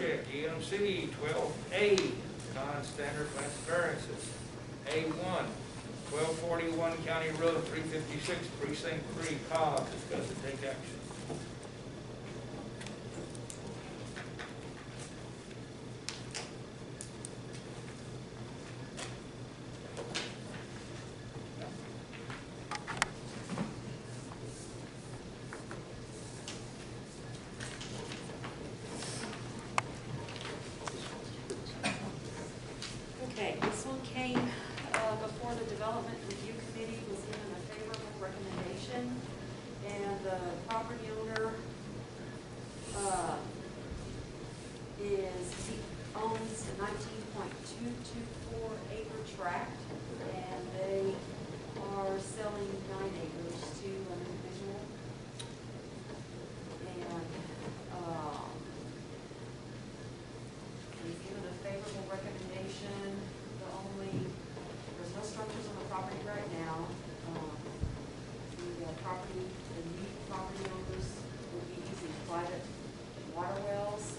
project, EMC 12A, non-standard variances. A1, 1241 County Road 356, Precinct 3, Cobb, discuss and take action. Okay, this one came before the Development Review Committee, was given a favorable recommendation, and the property owner he owns a 19.224 acre tract, and they are selling 9 acres to an individual. And he's given a favorable recommendation. There's no structures on the property right now. The new property owners will be using private water wells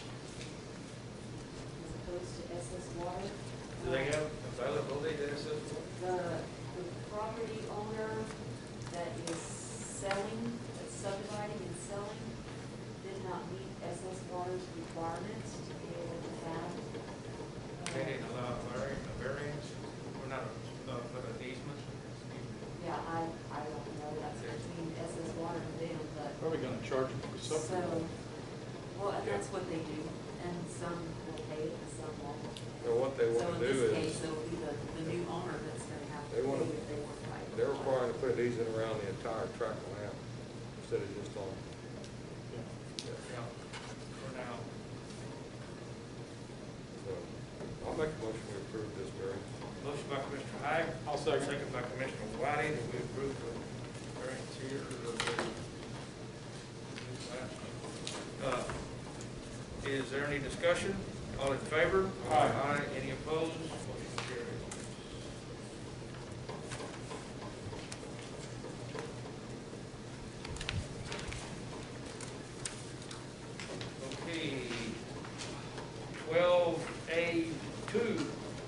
as opposed to SS water. Do they have availability to SS? The property owner that is selling, that's subdividing and selling, did not meet SS water's requirements to be able to have. They didn't allow a variance, or not an easement? Yeah, I don't know, that's between SS water and them, but. Probably gonna charge them for So, something. well, and that's what they do, and some will pay it and some won't. So what they want to do So in this case, is, it'll be the new owner that's gonna have to They pay wanna- if they want to fight. they're required to put an easement around the entire tract of land instead of just on. Yeah, for now. So I'll make a motion to approve this variance. Motion by Commissioner Hyde. I'll second. Second by Commissioner Whiting, that we approve the variance here. Is there any discussion? All in favor? Aye. Any opposed? Motion carries. Okay. 12A2,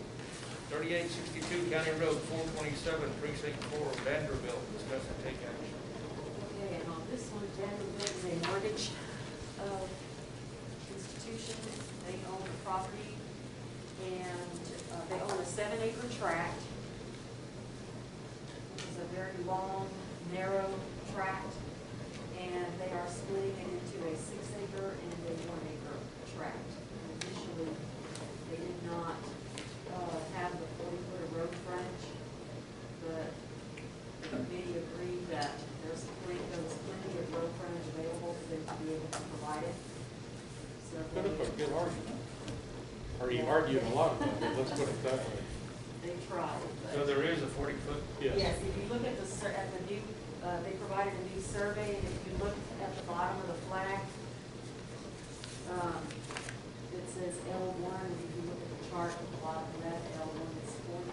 3862 County Road 427, Precinct 4, Vanderbilt. Discuss and take action. Okay, and on this one, Vanderbilt is a mortgage institution. They own the property, and they own a 7-acre tract. It's a very long, narrow tract, and they are splitting it into a 6-acre and a 1-acre tract. Initially, they did not have the 40-foot of road frontage, but the committee agreed that there was plenty of road frontage available for them to be able to provide it. So Put up a they, good argument. Or you argued a lot about it, let's put it that way. they tried. So But there is a 40-foot? Yes. yes, if you look at the new, they provided a new survey, and if you look at the bottom of the flag, it says L1, and if you look at the chart at the bottom left, L1 is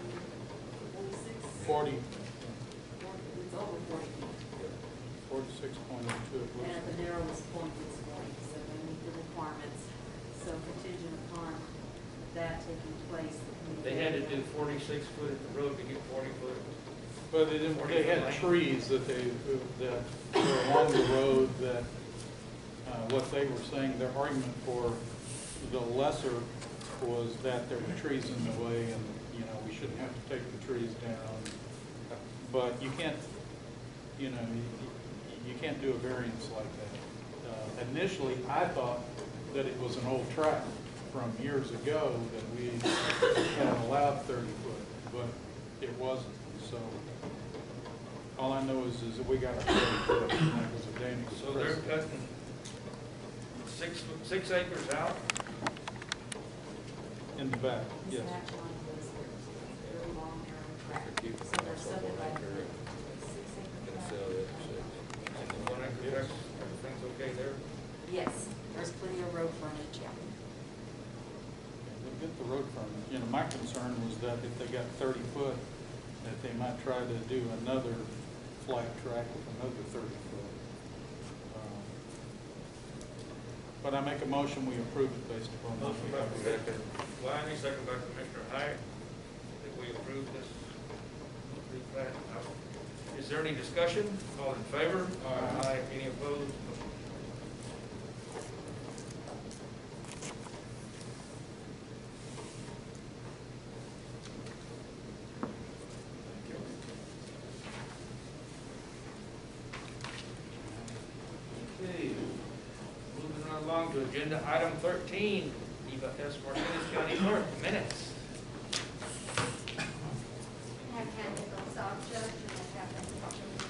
46. 40, It's over 40 feet. 46.02. And at the narrowest point is 40, so they meet the requirements. So contingent upon that taking place. They had to do 46 foot at the road to get 40 foot. But they had trees that that were along the road that, what they were saying, their argument for the lesser was that there were trees in the way and, we shouldn't have to take the trees down. But you can't, you can't do a variance like that. Initially, I thought that it was an old tract from years ago that we had allowed 30 foot, but it wasn't. So all I know is that we got a 30 foot, and that was a Danish. So they're cutting 6 acres out? In the back, This yes. match line was very long, narrow tract. So they're subdividing it. 6-acre And tract. sell the other 6. And the 1 acre, Yes. everything's okay there? Yes, there's plenty of road frontage, yeah. We'll get the road frontage. My concern was that if they got 30 foot, that they might try to do another flat track with another 30 foot. But I make a motion, we approve it based upon. Motion by Second. Commissioner Wiley, second by Commissioner Hyatt, that we approve this. Is there any discussion? All in favor? Aye. Any opposed? Okay, moving right along to agenda item 13, Eva S. Martinez County Clerk, minutes. I have handed those out, Judge, and I have them approved.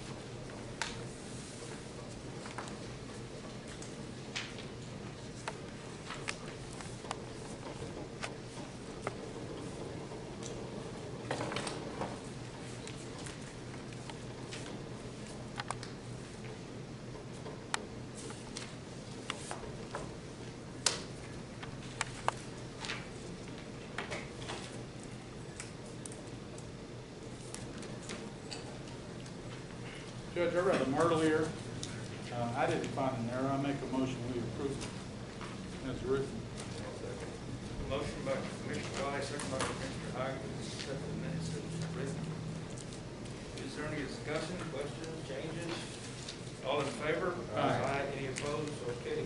Judge, I read them earlier. I didn't find an error. I make a motion, we approve it as written. Motion by Commissioner Wiley, second by Commissioner Hyatt, to accept the minutes as written. Is there any discussion, questions, changes? All in favor? Aye. Any opposed? Okay.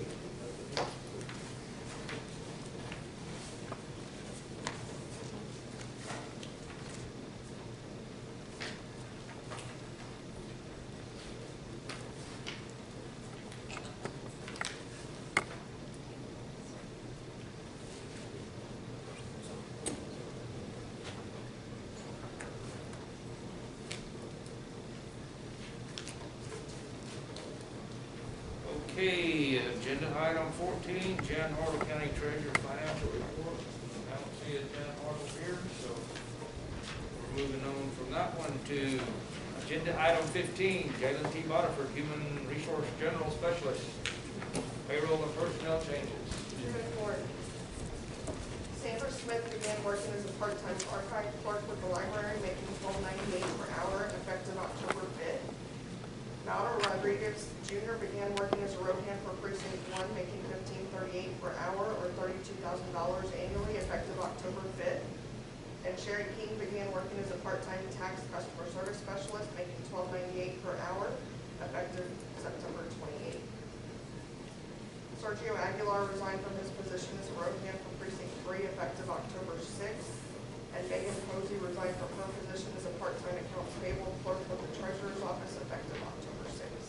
Okay, agenda item 14, Jan Hartle County Treasurer Financial Report. I don't see a Jan Hartle here, so we're moving on from that one to agenda item 15, Jalen T. Botiford, Human Resource General Specialist, payroll and personnel changes. Report. Sandra Smith began working as a part-time archive clerk with the library, making $12.98 per hour, effective October 5th. Maldo Rodriguez Jr. began working as a road hand for Precinct 1, making $15.38 per hour, or $32,000 annually, effective October 5th. And Sherry King began working as a part-time tax customer service specialist, making $12.98 per hour, effective September 28th. Sergio Aguilar resigned from his position as a road hand for Precinct 3, effective October 6th. And Megan Posey resigned from her position as a part-time accounts payable clerk with the treasurer's office, effective October 6th.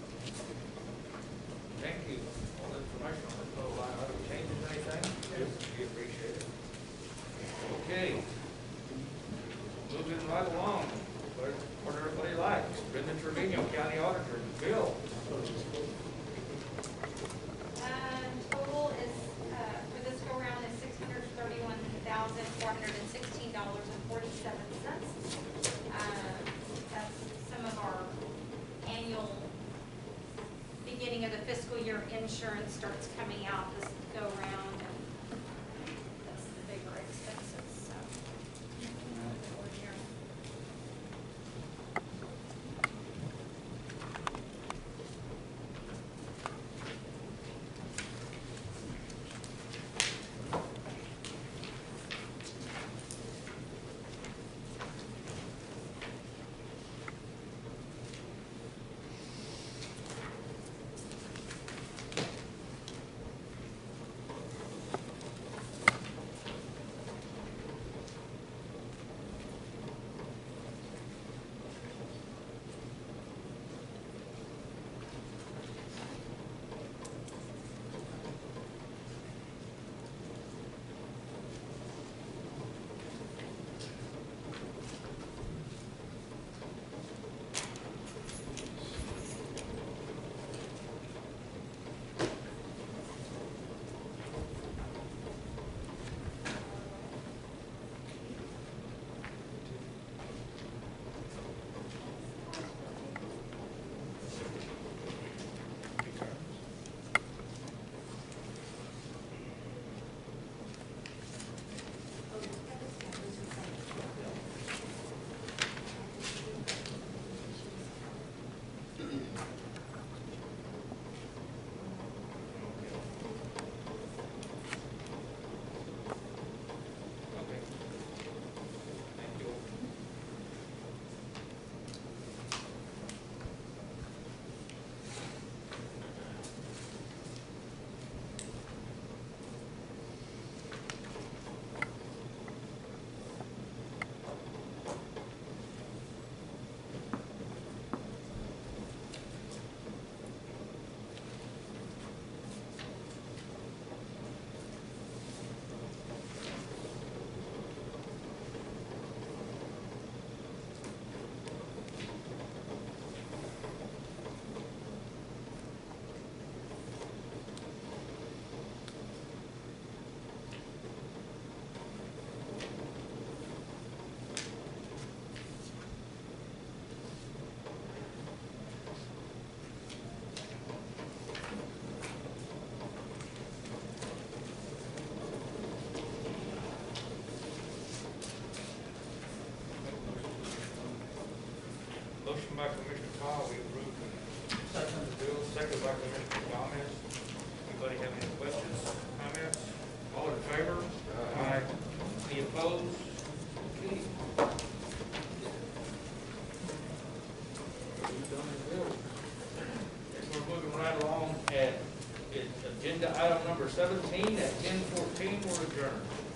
Thank you. All the information on this whole line item changes, anything? Yes. We appreciate it. Okay. Moving right along, what everybody likes. Brenda Trevino, County Auditor. Bill. Total is, for this go-round is $631,416.47. That's some of our annual, beginning of the fiscal year insurance starts coming out this go-round, and that's the bigger expenses, so. Motion by Commissioner Cobb, we approve the bill, second by Commissioner Gomez. Anybody have any questions, comments? All in favor? Aye. Any opposed? Okay. We've done the bill. We're moving right along at agenda item number 17 at 10:14, we're adjourned.